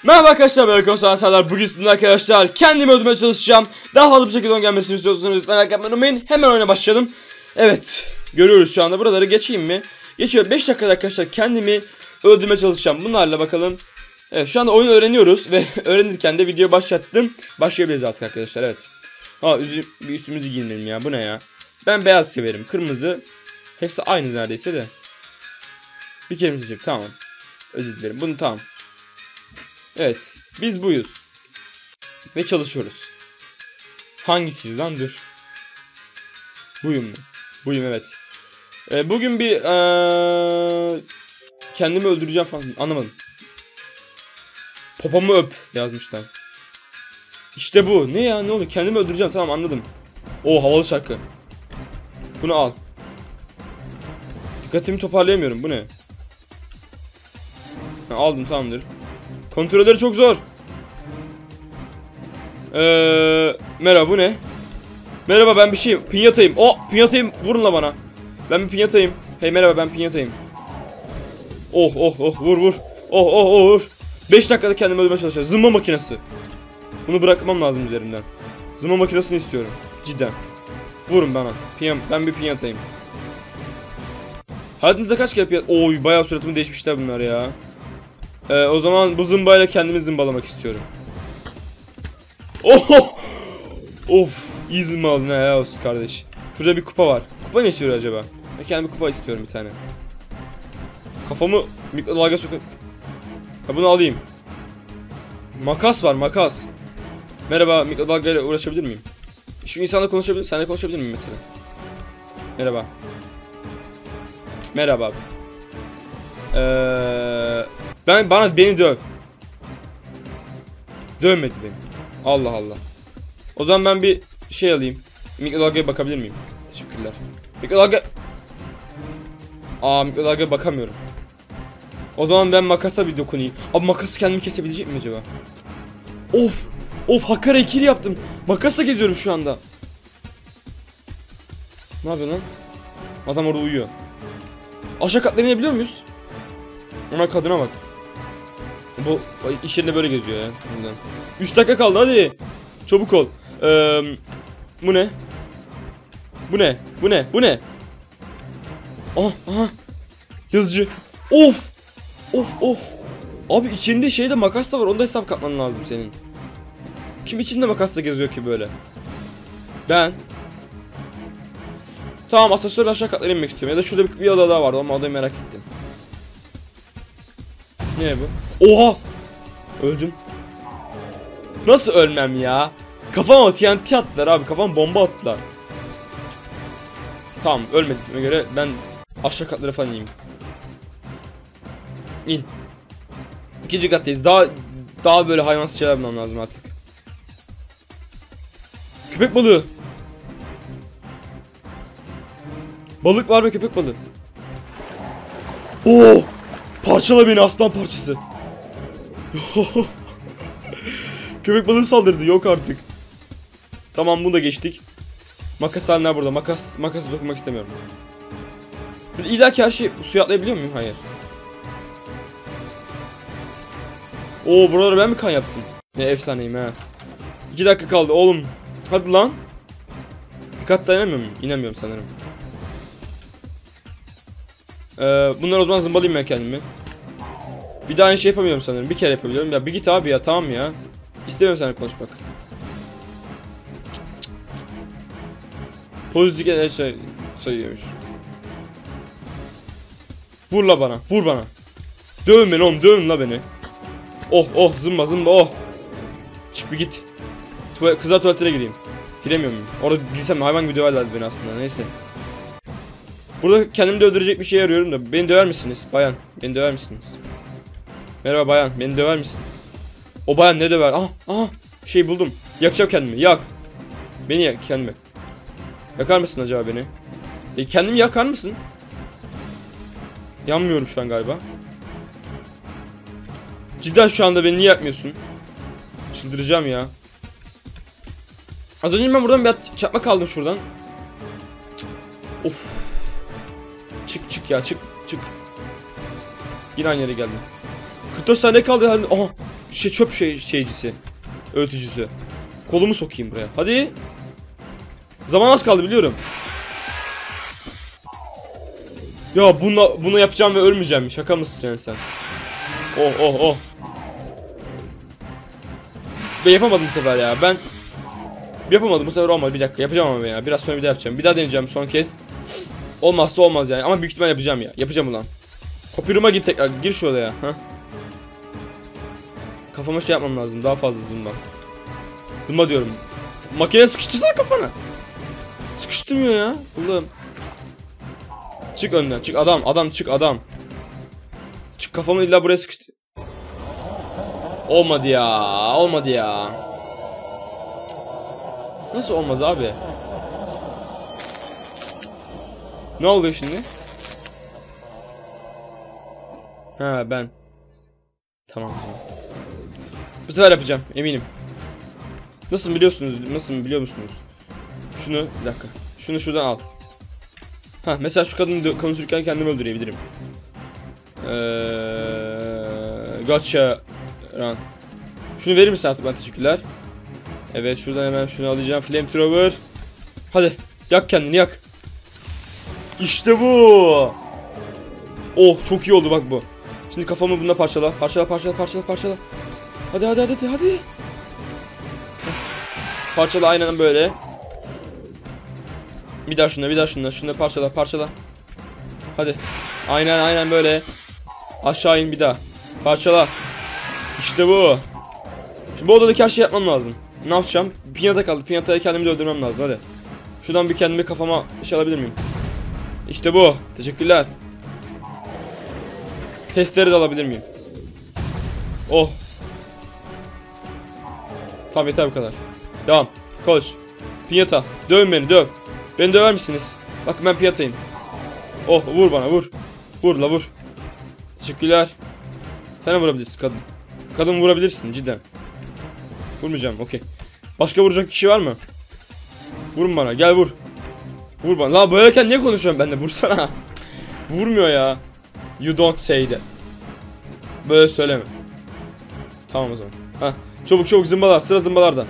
Merhaba arkadaşlar, ben Konsantrasyalar. Bugün sizinle arkadaşlar kendimi öldürmeye çalışacağım. Daha fazla bir şekilde onun gelmesini istiyorsanız lütfen like yapmayı unutmayın. Hemen oyuna başlayalım. Evet, görüyoruz şu anda. Buraları geçeyim mi? Geçiyor. 5 dakikada arkadaşlar kendimi öldürmeye çalışacağım. Bunlarla bakalım. Evet, şu anda oyunu öğreniyoruz ve öğrenirken de video başlattım. Başlayabiliriz artık arkadaşlar, evet. Bir üstümüzü giymeyelim ya, bu ne ya? Ben beyaz severim, kırmızı. Hepsi aynı neredeyse de. Bir kere mi seçecek? Tamam. Özür dilerim, bunu tamam. Evet, biz buyuz. Ve çalışıyoruz. Hangisiz lan? Dur. Buyum mu? Buyum, evet. Bugün bir kendimi öldüreceğim falan. Anlamadım. Popomu öp yazmışlar. İşte bu. Ne ya? Ne oluyor? Kendimi öldüreceğim. Tamam, anladım. O havalı şarkı. Bunu al. Dikkatimi toparlayamıyorum. Bu ne? Ha, aldım, tamamdır. Kontrolleri çok zor. Merhaba, bu ne? Merhaba, ben bir şeyim. Pinyatayım. Pinyatayım. Vurun la bana. Ben bir pinyatayım. Hey merhaba, ben pinyatayım. Vur. Vur. 5 dakikada kendimi öldürmeye çalışacağım. Zımba makinesi. Bunu bırakmam lazım üzerimden. Zımba makinesini istiyorum. Cidden. Vurun bana. Ben bir pinyatayım. Hayatınızda kaç kere pinyat... Oy, bayağı suratımı değişmişler bunlar ya. O zaman bu zımbayla kendimi zımbalamak istiyorum. Of, iyi zımbaladın ha olsun kardeş. Şurada bir kupa var. Kupa ne istiyor acaba? Ben kendime kupa istiyorum bir tane. Kafamı mikrodalga sokup... Ha, bunu alayım. Makas var, makas. Merhaba, mikrodalga ile uğraşabilir miyim? Şu insanla konuşabilir, seninle konuşabilir miyim mesela? Merhaba. Merhaba abi. Beni döv. Dövmedi beni. Allah Allah. O zaman ben bir şey alayım. Mikrodalgaya bakabilir miyim? Teşekkürler. Mikrodalgaya bakamıyorum. O zaman ben makasa bir dokunayım. Abi makası kendimi kesebilecek mi acaba? Of, Hakkara ikili yaptım. Makasla geziyorum şu anda. Ne yapıyorsun lan? Adam orada uyuyor. Aşağı katlarına inebiliyor muyuz? Ona kadına bak. Bu iş yerinde böyle geziyor ya. 3 dakika kaldı, hadi. Çabuk ol. Bu ne? Bu ne? Aha. Yazıcı. Of. Abi içinde şeyde makas da var. Onda hesap katman lazım senin. Kim içinde makasla geziyor ki böyle? Ben. Tamam, asansörle aşağı katlara inmek istiyorum. Ya da şurada bir oda daha vardı ama odayı merak ettim. Ne bu? Oha! Öldüm. Nasıl ölmem ya? Kafama TNT attılar abi. Kafama bomba attılar. Tamam, ölmediğime göre ben aşağı katlara falan ineyim. İn. 2. kattayız. Daha böyle hayvansız şeyler bulmam lazım artık. Köpek balığı. Balık var ve köpek balığı. Parçala beni aslan parçası. Köpek balığı saldırdı, yok artık. Tamam, bunu da geçtik. Makas haline burada. Makası dokunmak istemiyorum. İlla ki her şey suya atlayabiliyor muyum? Hayır. Buralara ben mi kan yaptım? Ne efsaneyim ha. 2 dakika kaldı oğlum. Hadi lan. Bir kat dayanamıyor muyum? İnemiyorum sanırım. Bunlar o zaman zımbalayayım ben kendimi. Bir daha aynı şey yapamıyorum sanırım. Bir kere yapabiliyorum. Ya bir git abi ya, tamam ya. İstemiyorum seninle konuşmak. Pozitif enerji sayıyormuş. Vur la bana. Vur bana. Dövün beni oğlum. Dövün la beni. Zımba. Çık bir git. Kızlar tuvaletine gireyim. Giremiyor muyum? Orada girsem hayvan gibi döverlerdi beni aslında. Neyse. Burada kendimi de öldürecek bir şey arıyorum da. Beni döver misiniz? Bayan. Beni döver misiniz? Merhaba bayan. Beni döver misin? O bayan ne döver? Aha. Şey buldum. Yakacağım kendimi. Yak. Beni yak kendimi. Yakar mısın acaba beni? Kendimi yakar mısın? Yanmıyorum şu an galiba. Cidden şu anda beni niye yakmıyorsun? Çıldıracağım ya. Az önce ben buradan bir çakmak aldım şuradan. Of. Çık ya, çık. Yine aynı yere geldim. 44 saniye kaldı. Aha. çöp şeycisi. Öğütücüsü. Kolumu sokayım buraya. Hadi. Zaman az kaldı biliyorum. Ya bunu yapacağım ve ölmeyeceğim. Şaka mısın sen? Oh. Ben yapamadım bu sefer ya. Ben yapamadım bu sefer, olmadı. Bir dakika yapacağım ama ya. Biraz sonra bir daha yapacağım. Bir daha deneyeceğim son kez. Olmazsa olmaz yani. Ama büyük ihtimal yapacağım ya. Yapacağım ulan. Copy git tekrar. Gir şu odaya. Ha? Kafama şey yapmam lazım. Daha fazla zımba. Zımba diyorum. Makine sıkıştırsana kafana. Sıkıştırmıyor ya. Oğlum. Çık önden. Çık adam. Çık adam. Çık, kafamı illa buraya sıkıştı. Olmadı ya. Nasıl olmaz abi? Ne oluyor şimdi? Ha ben. Tamam. Bu sefer yapacağım eminim. Nasıl biliyor musunuz? Şunu bir dakika. Şunu şuradan al. Ha mesela şu kadını konuşurken kendimi öldürebilirim. Gotcha. Run. Şunu verir misin artık bana, teşekkürler. Evet şuradan hemen şunu alacağım. Flamethrower. Hadi yak kendini yak. İşte bu. Oh çok iyi oldu bak bu. Şimdi kafamı bununla parçala. Parçala. Hadi. Parçala aynen böyle. Bir daha şunla. Şunla parçala. Hadi. Aynen böyle. Aşağı in bir daha. Parçala. İşte bu. Şimdi bu odadaki her şeyi yapmam lazım. Ne yapacağım? Pinyata kaldı. Pinyatayı kendimi de öldürmem lazım. Hadi. Şuradan bir kendimi kafama şey alabilir miyim? İşte bu. Teşekkürler. Testleri de alabilir miyim? Oh. Tamam yeter bu kadar. Devam. Koş. Pinyata. Dövün beni döv. Beni döver misiniz? Bakın ben piyatayım. Oh vur bana vur. Vur. Teşekkürler. Sen de vurabilirsin kadın. Kadın vurabilirsin cidden. Vurmayacağım okey. Başka vuracak kişi var mı? Vurun bana gel vur. Vur bana. La böyleyken niye konuşuyorum ben de, vursana. Vurmuyor ya. You don't say that. Böyle söyleme. Tamam o zaman. Ha, çabuk zımbalar. Sıra zımbalarda.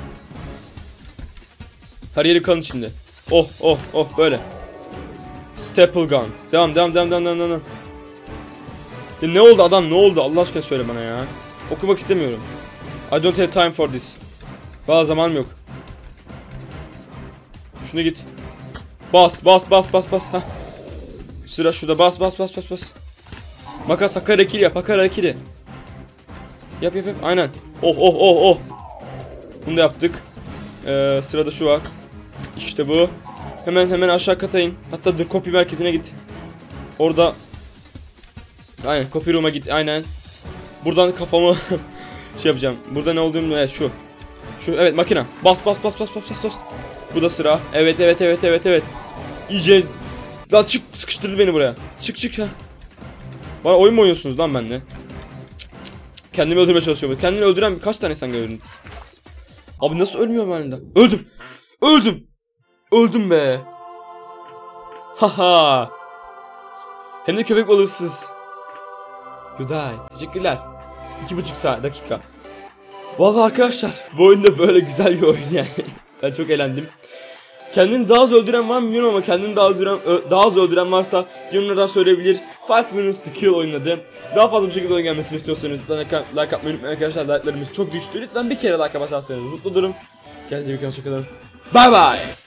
Her yeri kan içinde. Oh böyle. Staple guns. Devam. Ya ne oldu adam, ne oldu? Allah aşkına söyle bana ya. Okumak istemiyorum. I don't have time for this. Valla zamanım yok. Şunu git. Bas. Ha. Sıra şurada. Bas. Makas hakarekiri yap. Yap. Aynen. Oh. Bunu da yaptık. Sırada şu var. İşte bu. Hemen aşağı kata in. Hatta dur, copy merkezine git. Orada. Aynen copy room'a git. Aynen. Buradan kafamı şey yapacağım. Burada ne olduğunu, evet şu. Evet makine. Bas. Bu da sıra. Evet. İyice. Lan çık, sıkıştırdı beni buraya. Çık ha. Bana oyun mu oynuyorsunuz lan benimle? Kendimi öldürmeye çalışıyorum. Kendini öldüren kaç tane sen gördün? Abi nasıl ölmüyor benimle? Öldüm be. Haha. Hem de köpek balığısız. You die. Teşekkürler. 2,5 dakika. Vallahi arkadaşlar bu oyunda böyle güzel bir oyun yani. Ben çok eğlendim. Kendini daha az öldüren var mı bilmiyorum ama kendini daha az öldüren varsa yorumlardan söyleyebilir. 5 Minutes to Kill oynadı. Daha fazla bir şekilde oyun gelmesini istiyorsanız lütfen like atmayı unutmayın arkadaşlar. Like'larımız çok düştü. Lütfen bir kere like basarsanız mutlu olurum. Kendinize iyi bakın, hoşçakalın. Bye bye.